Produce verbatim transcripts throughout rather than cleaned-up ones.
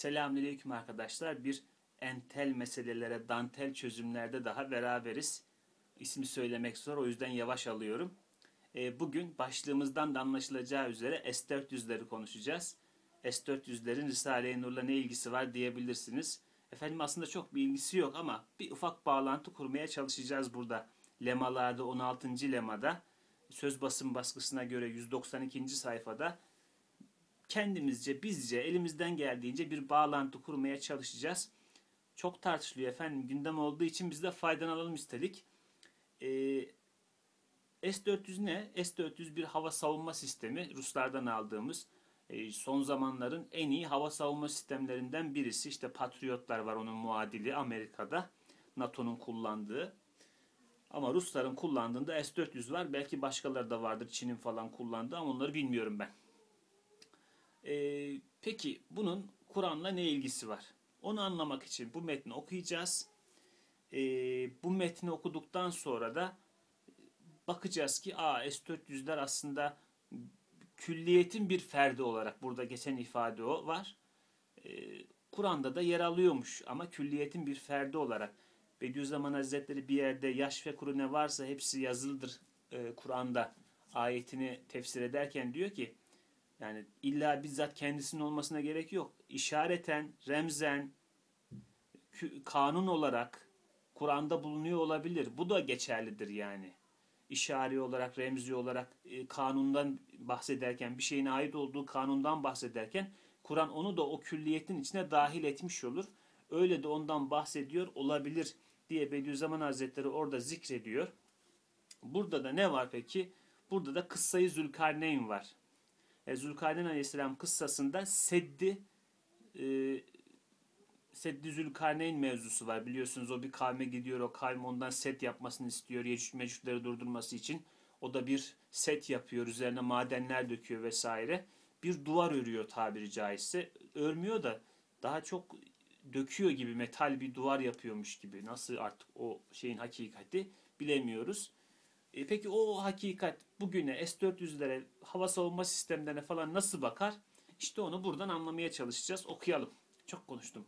Selamünaleyküm arkadaşlar. Bir entel meselelere, dantel çözümlerde daha beraberiz. İsmi söylemek zor, o yüzden yavaş alıyorum. E, bugün başlığımızdan da anlaşılacağı üzere S dört yüzleri konuşacağız. S dört yüzlerin Risale-i Nur'la ne ilgisi var diyebilirsiniz. Efendim aslında çok bir ilgisi yok ama bir ufak bağlantı kurmaya çalışacağız burada. Lemalarda on altıncı lemada, söz basım baskısına göre yüz doksan ikinci sayfada kendimizce, bizce, elimizden geldiğince bir bağlantı kurmaya çalışacağız. Çok tartışılıyor efendim. Gündem olduğu için biz de faydalanalım istedik. Ee, S dört yüz ne? S dört yüz bir hava savunma sistemi. Ruslardan aldığımız e, son zamanların en iyi hava savunma sistemlerinden birisi. İşte Patriotlar var, onun muadili Amerika'da. NATO'nun kullandığı. Ama Rusların kullandığında S dört yüz var. Belki başkaları da vardır. Çin'in falan kullandığı ama onları bilmiyorum ben. Ee, peki bunun Kur'an'la ne ilgisi var? Onu anlamak için bu metni okuyacağız. Ee, bu metni okuduktan sonra da bakacağız ki Aa, S dört yüzler aslında külliyetin bir ferdi olarak, burada geçen ifade o var. Ee, Kur'an'da da yer alıyormuş ama külliyetin bir ferdi olarak. Bediüzzaman Hazretleri bir yerde yaş ve kuru ne varsa hepsi yazılıdır ee, Kur'an'da ayetini tefsir ederken diyor ki, yani illa bizzat kendisinin olmasına gerek yok. İşareten, remzen, kanun olarak Kur'an'da bulunuyor olabilir. Bu da geçerlidir yani. İşari olarak, remzi olarak e, kanundan bahsederken, bir şeyin ait olduğu kanundan bahsederken Kur'an onu da o külliyetin içine dahil etmiş olur. Öyle de ondan bahsediyor olabilir diye Bediüzzaman Hazretleri orada zikrediyor. Burada da ne var peki? Burada da kıssayı Zülkarneyn var. Zülkarneyn Aleyhisselam kıssasında Seddi e, Seddi Zülkarneyn mevzusu var. Biliyorsunuz o bir kavme gidiyor. O kavim ondan set yapmasını istiyor. Yecüc Mecücleri durdurması için. O da bir set yapıyor. Üzerine madenler döküyor vesaire. Bir duvar örüyor tabiri caizse. Örmüyor da daha çok döküyor gibi, metal bir duvar yapıyormuş gibi. Nasıl artık o şeyin hakikati bilemiyoruz. E peki o hakikat bugüne, S dört yüzlere, hava savunma sistemlerine falan nasıl bakar? İşte onu buradan anlamaya çalışacağız. Okuyalım. Çok konuştum.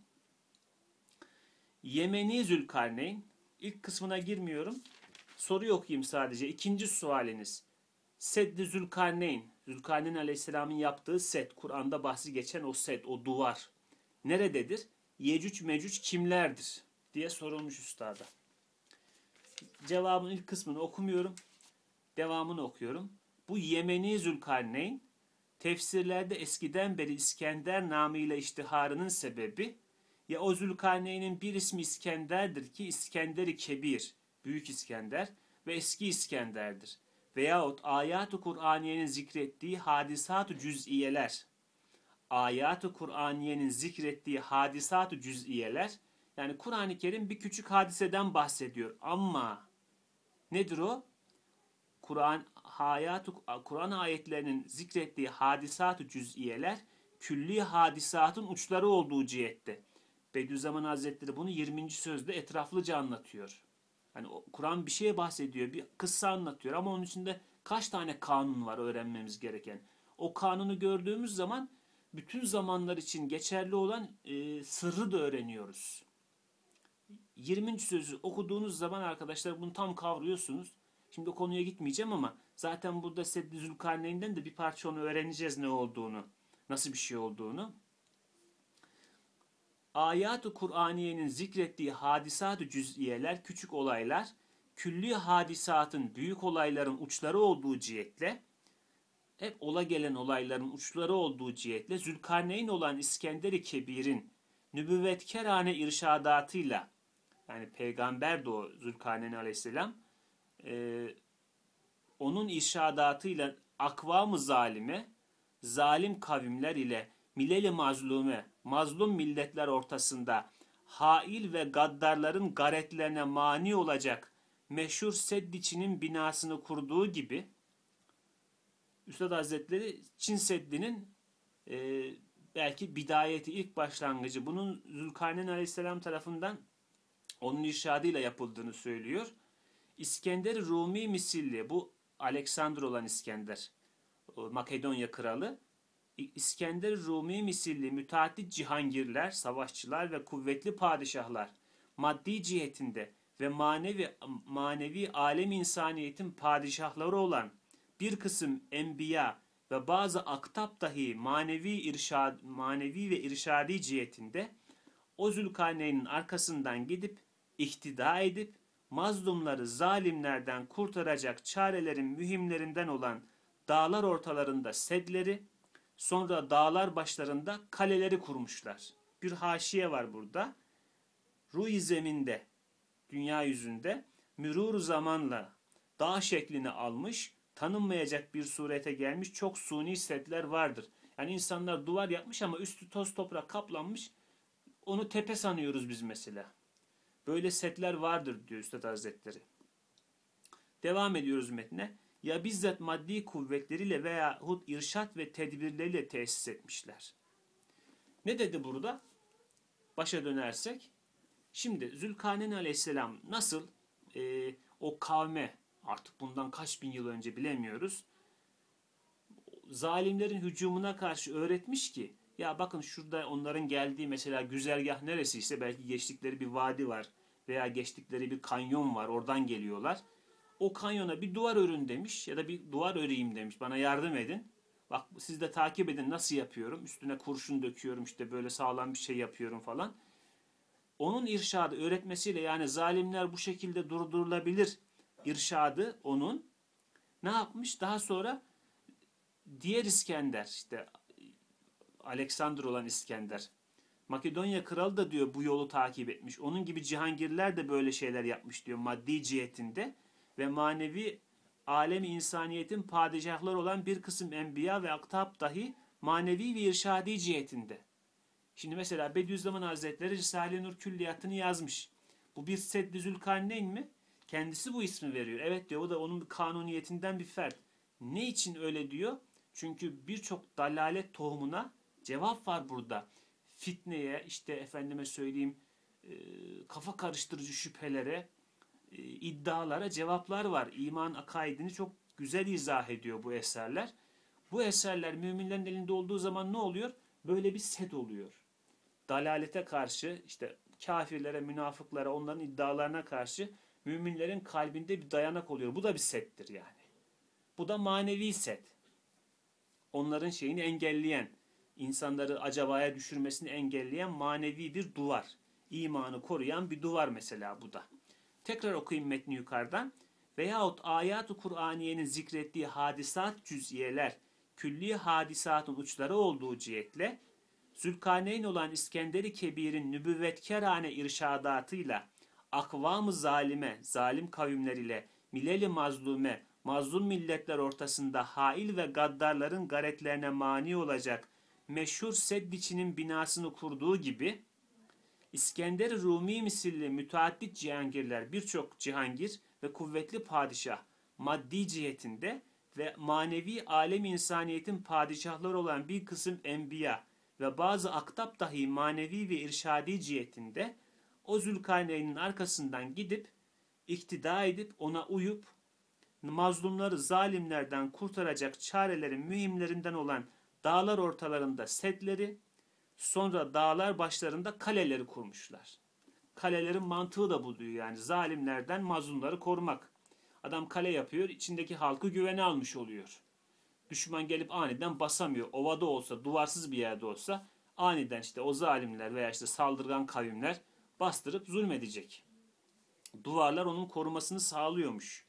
Yemeni Zülkarneyn. İlk kısmına girmiyorum. Soruyu okuyayım sadece. İkinci sualiniz. Seddi Zülkarneyn. Zülkarneyn Aleyhisselam'ın yaptığı set. Kur'an'da bahsi geçen o set, o duvar. Nerededir? Yecüc Mecüc kimlerdir? Diye sorulmuş üstada. Cevabın ilk kısmını okumuyorum. Devamını okuyorum. Bu Yemeni Zülkarneyn, tefsirlerde eskiden beri İskender namıyla iştiharının sebebi, ya o Zülkarneyn'in bir ismi İskender'dir ki İskender-i Kebir, Büyük İskender ve Eski İskender'dir. Veyahut ayat-ı Kur'aniyenin zikrettiği hadisat-ı cüz'iyeler, ayat-ı Kur'aniyenin zikrettiği hadisat-ı cüz'iyeler, yani Kur'an-ı Kerim bir küçük hadiseden bahsediyor ama nedir o? Kur'an hayatı Kur'an ayetlerinin zikrettiği hadisat-ı cüz'iyeler külli hadisatın uçları olduğu cihette. Bediüzzaman Hazretleri bunu yirminci sözde etraflıca anlatıyor. Yani Kur'an bir şeye bahsediyor, bir kıssa anlatıyor ama onun içinde kaç tane kanun var öğrenmemiz gereken. O kanunu gördüğümüz zaman bütün zamanlar için geçerli olan e, sırrı da öğreniyoruz. yirminci sözü okuduğunuz zaman arkadaşlar bunu tam kavruyorsunuz. Şimdi o konuya gitmeyeceğim ama zaten burada Seddi Zülkarneyn'den de bir parça onu öğreneceğiz ne olduğunu, nasıl bir şey olduğunu. Ayat-ı Kur'aniyenin zikrettiği hadisat-ı cüz'iyeler, küçük olaylar, külli hadisatın, büyük olayların uçları olduğu cihetle, hep ola gelen olayların uçları olduğu cihetle, Zülkarneyn olan İskender-i Kebir'in nübüvvetkerane irşadatıyla, yani peygamber de o Zülkarneyn Aleyhisselam, Ee, onun irşadatıyla akvam-ı zalime, zalim kavimler ile milel-i mazlume, mazlum milletler ortasında hail ve gaddarların garetlerine mani olacak meşhur Seddi Çin'in binasını kurduğu gibi, Üstad Hazretleri Çin Seddi'nin e, belki bidayeti, ilk başlangıcı, bunun Zülkarneyn Aleyhisselam tarafından onun irşadıyla yapıldığını söylüyor. İskender Rumi misilli, bu Aleksandr olan İskender, Makedonya kralı, İskender Rumi misilli müteaddit cihangirler, savaşçılar ve kuvvetli padişahlar maddi cihetinde ve manevi manevi alem insaniyetin padişahları olan bir kısım enbiya ve bazı aktap dahi manevi irşad manevi ve irşadi cihetinde o Zülkarneyn'in arkasından gidip ihtida edip mazlumları zalimlerden kurtaracak çarelerin mühimlerinden olan dağlar ortalarında sedleri, sonra dağlar başlarında kaleleri kurmuşlar. Bir haşiye var burada. Ruh-i zeminde, dünya yüzünde mürûr zamanla dağ şeklini almış, tanınmayacak bir surete gelmiş çok suni setler vardır. Yani insanlar duvar yapmış ama üstü toz toprak kaplanmış. Onu tepe sanıyoruz biz mesela. Böyle setler vardır diyor Üstad Hazretleri. Devam ediyoruz metne. Ya bizzat maddi kuvvetleriyle veyahut irşat ve tedbirleriyle tesis etmişler. Ne dedi burada? Başa dönersek. Şimdi Zülkarneyn Aleyhisselam nasıl e, o kavme, artık bundan kaç bin yıl önce bilemiyoruz, zalimlerin hücumuna karşı öğretmiş ki, ya bakın şurada onların geldiği mesela güzergah neresiyse, belki geçtikleri bir vadi var veya geçtikleri bir kanyon var, oradan geliyorlar. O kanyona bir duvar örün demiş ya da bir duvar öreyim demiş, bana yardım edin. Bak siz de takip edin nasıl yapıyorum, üstüne kurşun döküyorum, işte böyle sağlam bir şey yapıyorum falan. Onun irşadı öğretmesiyle, yani zalimler bu şekilde durdurulabilir irşadı onun ne yapmış? Daha sonra diğer İskender, işte Alexander olan İskender, Makedonya kralı da diyor bu yolu takip etmiş. Onun gibi cihangirler de böyle şeyler yapmış diyor maddi cihetinde ve manevi alemi insaniyetin padişahları olan bir kısım enbiya ve aktap dahi manevi ve irşadi cihetinde. Şimdi mesela Bediüzzaman Hazretleri Risale-i Nur külliyatını yazmış. Bu bir Sedd-i Zülkarneyn mi? Kendisi bu ismi veriyor. Evet diyor, o da onun kanuniyetinden bir fert. Ne için öyle diyor? Çünkü birçok dalalet tohumuna cevap var burada. Fitneye, işte efendime söyleyeyim kafa karıştırıcı şüphelere, iddialara cevaplar var. İman akaidini çok güzel izah ediyor bu eserler. Bu eserler müminlerin elinde olduğu zaman ne oluyor? Böyle bir set oluyor. Dalalete karşı, işte kafirlere, münafıklara, onların iddialarına karşı müminlerin kalbinde bir dayanak oluyor. Bu da bir settir yani. Bu da manevi set. Onların şeyini engelleyen, insanları acabaya düşürmesini engelleyen manevi bir duvar. İmanı koruyan bir duvar mesela bu da. Tekrar okuyayım metni yukarıdan. Veyahut ayat-ı Kur'aniyenin zikrettiği hadisat cüz'iyeler, külli hadisatın uçları olduğu cihetle, Zülkarneyn olan İskender-i Kebir'in nübüvvetkerane irşadatıyla, akvam-ı zalime, zalim kavimler ile, mileli mazlume, mazlum milletler ortasında hail ve gaddarların garetlerine mani olacak meşhur Seddiçi'nin binasını kurduğu gibi, İskender-i Rumi misilli müteaddit cihangirler, birçok cihangir ve kuvvetli padişah maddi cihetinde ve manevi alem insaniyetin padişahları olan bir kısım enbiya ve bazı aktap dahi manevi ve irşadi cihetinde o Zülkarneyn'in arkasından gidip iktida edip ona uyup mazlumları zalimlerden kurtaracak çarelerin mühimlerinden olan dağlar ortalarında setleri, sonra dağlar başlarında kaleleri kurmuşlar. Kalelerin mantığı da bu diyor, yani zalimlerden mazlumları korumak. Adam kale yapıyor, içindeki halkı güvene almış oluyor. Düşman gelip aniden basamıyor. Ovada olsa, duvarsız bir yerde olsa aniden işte o zalimler veya işte saldırgan kavimler bastırıp zulmedecek. Duvarlar onun korumasını sağlıyormuş.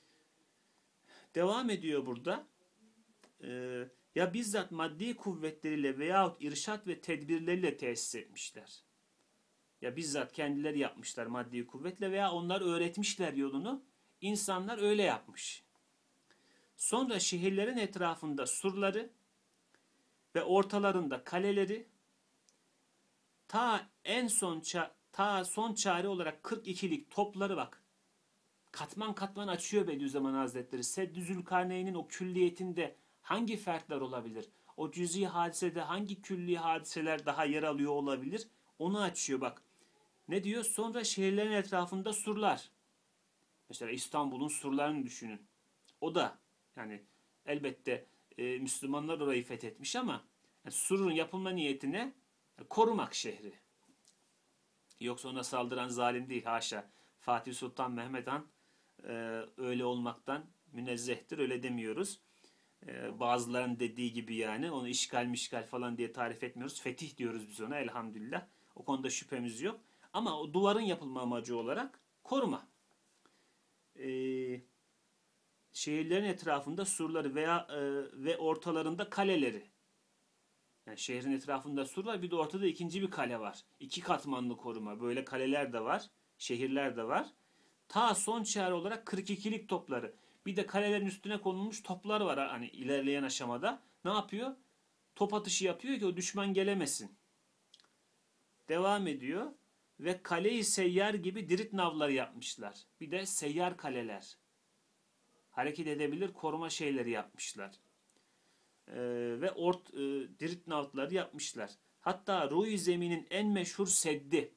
Devam ediyor burada. Ee, ya bizzat maddi kuvvetleriyle veyahut irşat ve tedbirleriyle tesis etmişler. Ya bizzat kendileri yapmışlar maddi kuvvetle veya onlar öğretmişler yolunu. İnsanlar öyle yapmış. Sonra şehirlerin etrafında surları ve ortalarında kaleleri, ta en son ta son çare olarak kırk ikilik topları bak. Katman katman açıyor Bediüzzaman Hazretleri. Sedd-i Zülkarneyn'in o külliyetinde hangi fertler olabilir? O cüz'i hadisede hangi külli hadiseler daha yer alıyor olabilir? Onu açıyor bak. Ne diyor? Sonra şehirlerin etrafında surlar. Mesela İstanbul'un surlarını düşünün. O da yani elbette e, Müslümanlar orayı fethetmiş ama Yani surun yapılma niyetine korumak şehri. Yoksa ona saldıran zalim değil, haşa. Fatih Sultan Mehmet Han e, öyle olmaktan münezzehtir, öyle demiyoruz. E, bazılarının dediği gibi yani onu işgal mişgal falan diye tarif etmiyoruz. Fetih diyoruz biz ona, elhamdülillah. O konuda şüphemiz yok. Ama o duvarın yapılma amacı olarak koruma. E, şehirlerin etrafında surları veya e, ve ortalarında kaleleri. Yani şehrin etrafında sur var, bir de ortada ikinci bir kale var. İki katmanlı koruma. Böyle kaleler de var, şehirler de var. Ta son çare olarak kırk ikilik topları. Bir de kalelerin üstüne konulmuş toplar var hani ilerleyen aşamada. Ne yapıyor? Top atışı yapıyor ki o düşman gelemesin. Devam ediyor ve kaleyi seyyar gibi dirit navları yapmışlar. Bir de seyyar kaleler. Hareket edebilir koruma şeyleri yapmışlar. Ee, ve ort e, dirit navları yapmışlar. Hatta Ruh-i Zemin'in en meşhur seddi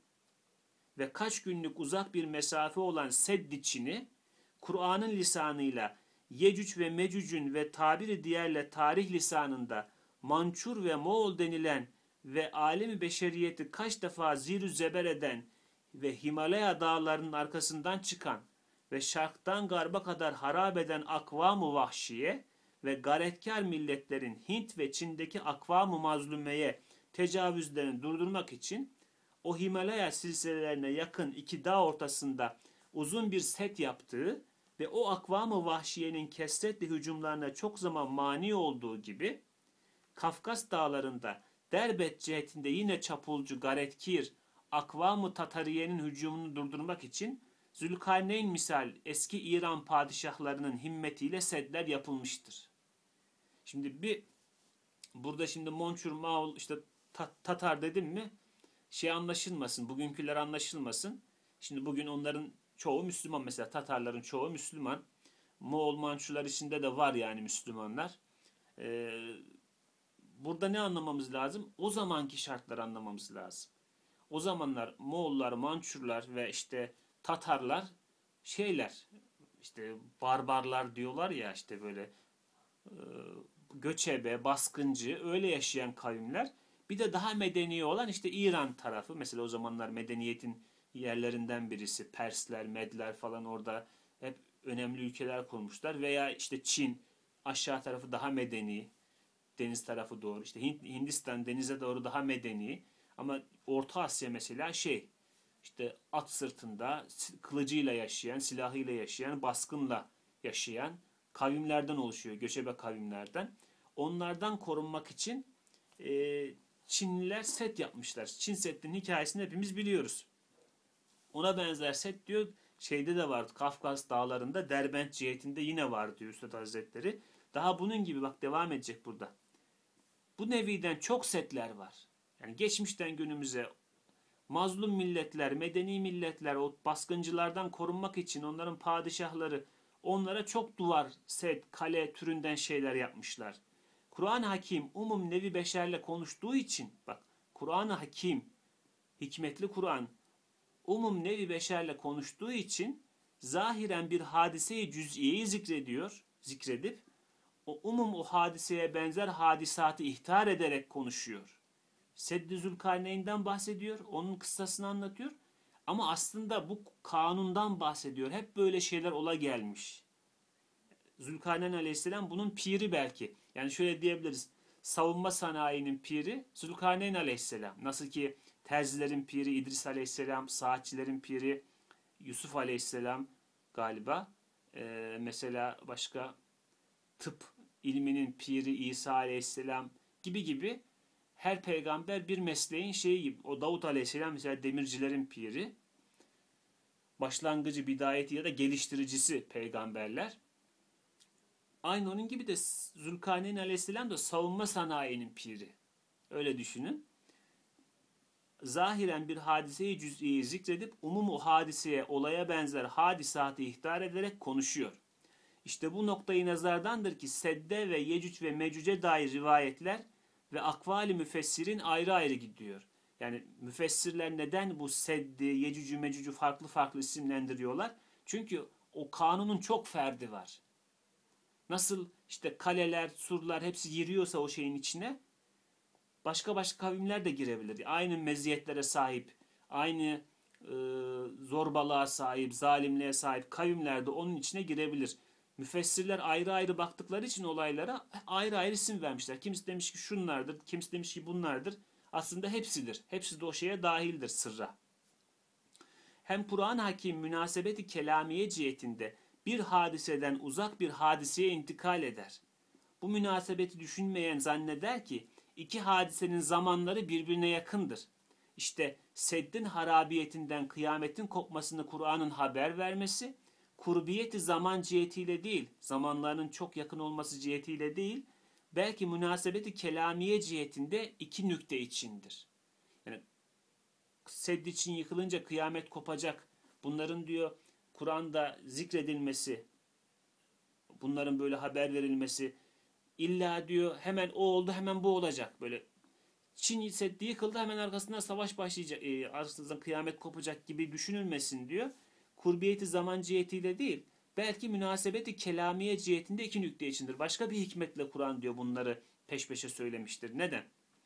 ve kaç günlük uzak bir mesafe olan Sedd-i Çin'i Kur'an'ın lisanıyla Yecüc ve Mecüc'ün ve tabiri diğerle tarih lisanında Mançur ve Moğol denilen ve alemi beşeriyeti kaç defa zir-ü zeber eden ve Himalaya dağlarının arkasından çıkan ve şarktan garba kadar harap eden akvam-ı vahşiye ve garetkar milletlerin Hint ve Çin'deki akvam-ı mazlumeye tecavüzlerini durdurmak için o Himalaya silsilelerine yakın iki dağ ortasında uzun bir set yaptığı ve o akvam-ı vahşiyenin kesretli hücumlarına çok zaman mani olduğu gibi Kafkas dağlarında Derbet cihetinde yine çapulcu Garetkir akvam-ı Tatariye'nin hücumunu durdurmak için Zülkarneyn misal eski İran padişahlarının himmetiyle setler yapılmıştır. Şimdi bir burada şimdi Monçur, Moğol, işte Tatar dedim mi şey anlaşılmasın, bugünküler anlaşılmasın. Şimdi bugün onların çoğu Müslüman, mesela Tatarların çoğu Müslüman. Moğol Mançular içinde de var yani Müslümanlar. Ee, burada ne anlamamız lazım? O zamanki şartları anlamamız lazım. O zamanlar Moğollar, Mançurlar ve işte Tatarlar şeyler, işte barbarlar diyorlar ya, işte böyle e, göçebe, baskıncı öyle yaşayan kavimler. Bir de daha medeni olan işte İran tarafı. Mesela o zamanlar medeniyetin yerlerinden birisi. Persler, Medler falan orada hep önemli ülkeler kurmuşlar. Veya işte Çin aşağı tarafı daha medeni. Deniz tarafı doğru. İşte Hindistan denize doğru daha medeni. Ama Orta Asya mesela şey işte at sırtında kılıcıyla yaşayan, silahıyla yaşayan, baskınla yaşayan kavimlerden oluşuyor. Göçebe kavimlerden. Onlardan korunmak için e, Çinliler set yapmışlar. Çin Seddi'nin hikayesini hepimiz biliyoruz. Ona benzer set diyor şeyde de var. Kafkas dağlarında Derbent cihetinde yine var diyor Üstad Hazretleri. Daha bunun gibi bak devam edecek burada. Bu neviden çok setler var. Yani geçmişten günümüze mazlum milletler, medeni milletler o baskıncılardan korunmak için onların padişahları onlara çok duvar, set, kale türünden şeyler yapmışlar. Kur'an-ı Hakim umum nevi beşerle konuştuğu için bak Kur'an-ı Hakim, hikmetli Kur'an umum nevi beşerle konuştuğu için zahiren bir hadiseyi cüz'iyeyi zikrediyor, zikredip o umum o hadiseye benzer hadisatı ihtar ederek konuşuyor. Sedd-i Zülkarneyn'den bahsediyor, onun kıssasını anlatıyor. Ama aslında bu kanundan bahsediyor. Hep böyle şeyler ola gelmiş. Zülkarneyn Aleyhisselam bunun piri belki. Yani şöyle diyebiliriz. Savunma sanayinin piri Zülkarneyn Aleyhisselam. Nasıl ki terzilerin piri İdris Aleyhisselam, saatçilerin piri Yusuf Aleyhisselam galiba. Ee, mesela başka tıp ilminin piri İsa Aleyhisselam gibi gibi her peygamber bir mesleğin şeyi gibi. O Davut Aleyhisselam mesela demircilerin piri. Başlangıcı, bidayeti ya da geliştiricisi peygamberler. Aynı onun gibi de Zülkarneyn Aleyhisselam da savunma sanayinin piri. Öyle düşünün. Zahiren bir hadiseyi cüz'iyi zikredip umum o hadiseye, olaya benzer hadisatı ihtar ederek konuşuyor. İşte bu noktayı nazardandır ki Sedde ve Yecüc ve Mecüc'e dair rivayetler ve akvali müfessirin ayrı ayrı gidiyor. Yani müfessirler neden bu Sedd'i, Yecüc'ü, Mecüc'ü farklı farklı isimlendiriyorlar? Çünkü o kanunun çok ferdi var. Nasıl işte kaleler, surlar hepsi giriyorsa o şeyin içine, başka başka kavimler de girebilir. Aynı meziyetlere sahip, aynı e, zorbalığa sahip, zalimliğe sahip kavimler de onun içine girebilir. Müfessirler ayrı ayrı baktıkları için olaylara ayrı ayrı isim vermişler. Kimisi demiş ki şunlardır, kimisi demiş ki bunlardır. Aslında hepsidir. Hepsi de o şeye dahildir, sırra. Hem Kur'an-ı Hakim münasebeti kelamiye cihetinde bir hadiseden uzak bir hadiseye intikal eder. Bu münasebeti düşünmeyen zanneder ki iki hadisenin zamanları birbirine yakındır. İşte seddin harabiyetinden kıyametin kopmasını Kur'an'ın haber vermesi, kurbiyeti zaman cihetiyle değil, zamanlarının çok yakın olması cihetiyle değil, belki münasebeti kelamiye cihetinde iki nükte içindir. Yani sedd için yıkılınca kıyamet kopacak. Bunların diyor Kur'an'da zikredilmesi, bunların böyle haber verilmesi, illa diyor hemen o oldu hemen bu olacak. Böyle Çin Seddi yıkıldı hemen arkasından savaş başlayacak, e, arkasından kıyamet kopacak gibi düşünülmesin diyor. Kurbiyeti zaman cihetiyle değil, belki münasebeti kelamiye cihetinde iki nükte içindir. Başka bir hikmetle Kur'an diyor bunları peş peşe söylemiştir. Neden?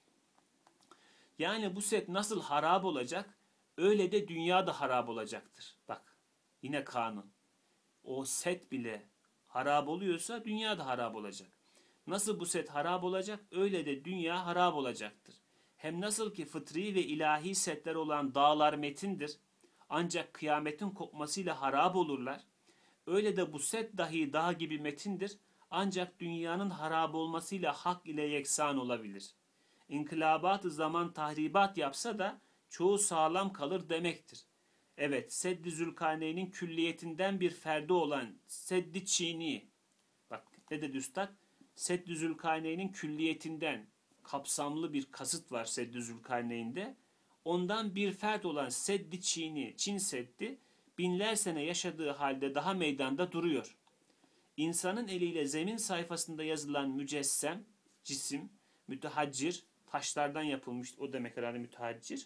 Yani bu set nasıl harap olacak, öyle de dünya da harap olacaktır. Bak, yine kanun. O set bile harap oluyorsa dünya da harap olacak. Nasıl bu set harap olacak, öyle de dünya harap olacaktır. Hem nasıl ki fıtri ve ilahi setler olan dağlar metindir, ancak kıyametin kopmasıyla harap olurlar, öyle de bu set dahi dağ gibi metindir, ancak dünyanın harap olmasıyla hak ile yeksan olabilir. İnkılabat-ı zaman tahribat yapsa da çoğu sağlam kalır demektir. Evet, Sedd-i Zülkarneyn'in külliyetinden bir ferdi olan Sedd-i Çini, bak ne dedi üstad? Sedd-i Zülkarneyn'in külliyetinden kapsamlı bir kasıt var Sedd-i Zülkarneyn'de. Ondan bir fert olan Sedd-i Çini, Çin Seddi, binler sene yaşadığı halde daha meydanda duruyor. İnsanın eliyle zemin sayfasında yazılan mücessem, cisim, mütehaccir, taşlardan yapılmış, o demek herhalde mütehaccir.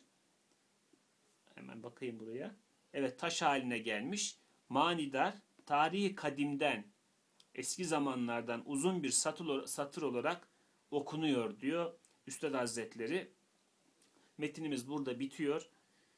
Hemen bakayım buraya. Evet, taş haline gelmiş. Manidar, tarihi kadimden, eski zamanlardan uzun bir satır olarak okunuyor diyor Üstad Hazretleri. Metinimiz burada bitiyor.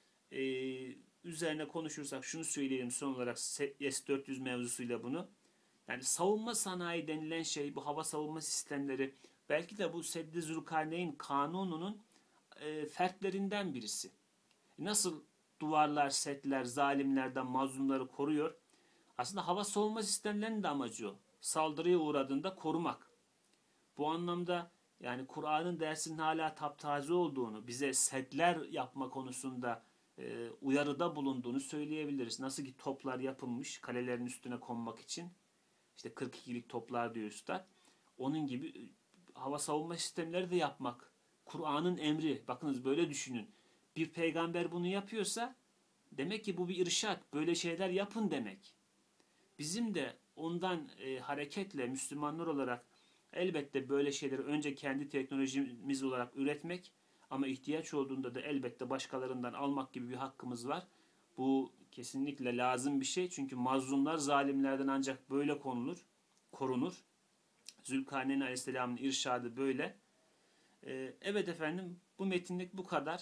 Ee, üzerine konuşursak şunu söyleyelim son olarak S dört yüz mevzusuyla bunu. Yani savunma sanayi denilen şey, bu hava savunma sistemleri, belki de bu Sedd-i Zülkarneyn kanununun e, fertlerinden birisi. Nasıl duvarlar, setler, zalimlerden mazlumları koruyor? Aslında hava savunma sistemlerinin de amacı o. Saldırıya uğradığında korumak. Bu anlamda yani Kur'an'ın dersinin hala taptaze olduğunu, bize setler yapma konusunda e, uyarıda bulunduğunu söyleyebiliriz. Nasıl ki toplar yapılmış kalelerin üstüne konmak için, işte kırk ikilik toplar diyor üstad. Onun gibi hava savunma sistemleri de yapmak. Kur'an'ın emri. Bakınız böyle düşünün. Bir peygamber bunu yapıyorsa demek ki bu bir irşat. Böyle şeyler yapın demek. Bizim de ondan e, hareketle Müslümanlar olarak elbette böyle şeyleri önce kendi teknolojimiz olarak üretmek ama ihtiyaç olduğunda da elbette başkalarından almak gibi bir hakkımız var. Bu kesinlikle lazım bir şey. Çünkü mazlumlar zalimlerden ancak böyle konulur, korunur. Zülkarneyn Aleyhisselam'ın irşadı böyle. Ee, evet efendim, bu metinlik bu kadar.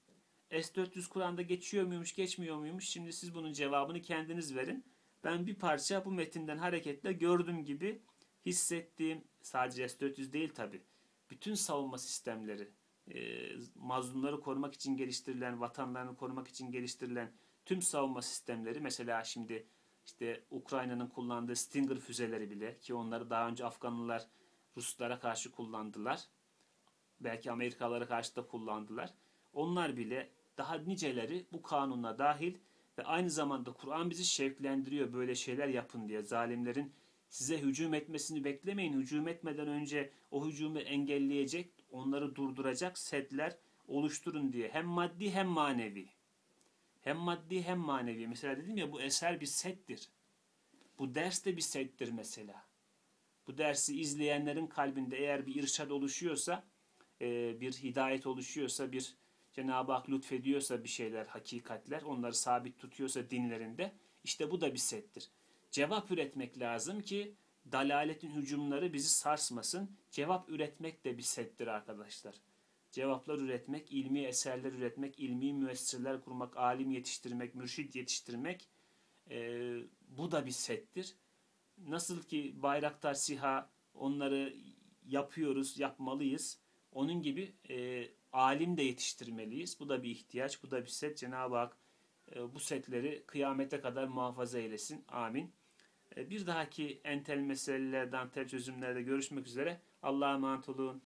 S dört yüz Kur'an'da geçiyor muymuş, geçmiyor muymuş? Şimdi siz bunun cevabını kendiniz verin. Ben bir parça bu metinden hareketle gördüğüm gibi hissettiğim, sadece S dört yüz değil tabi, bütün savunma sistemleri, e, mazlumları korumak için geliştirilen, vatanlarını korumak için geliştirilen tüm savunma sistemleri, mesela şimdi işte Ukrayna'nın kullandığı Stinger füzeleri bile, ki onları daha önce Afganlılar Ruslara karşı kullandılar. Belki Amerikalılara karşı da kullandılar. Onlar bile, daha niceleri bu kanuna dahil ve aynı zamanda Kur'an bizi şevklendiriyor böyle şeyler yapın diye. Zalimlerin size hücum etmesini beklemeyin. Hücum etmeden önce o hücumu engelleyecek, onları durduracak setler oluşturun diye. Hem maddi hem manevi. Hem maddi hem manevi. Mesela dedim ya, bu eser bir settir. Bu ders de bir settir mesela. Bu dersi izleyenlerin kalbinde eğer bir irşad oluşuyorsa, bir hidayet oluşuyorsa, bir Cenab-ı Hak lütfediyorsa bir şeyler, hakikatler, onları sabit tutuyorsa dinlerinde, işte bu da bir settir. Cevap üretmek lazım ki dalaletin hücumları bizi sarsmasın. Cevap üretmek de bir settir arkadaşlar. cevaplar üretmek, ilmi eserler üretmek, ilmi müesseseler kurmak, alim yetiştirmek, mürşit yetiştirmek, e, bu da bir settir. Nasıl ki Bayraktar SİHA, onları yapıyoruz, yapmalıyız. Onun gibi e, alim de yetiştirmeliyiz. Bu da bir ihtiyaç, bu da bir set. Cenab-ı Hak e, bu setleri kıyamete kadar muhafaza eylesin. Amin. E, bir dahaki entel meseleler, dantel çözümlerde görüşmek üzere. Allah'a emanet olun.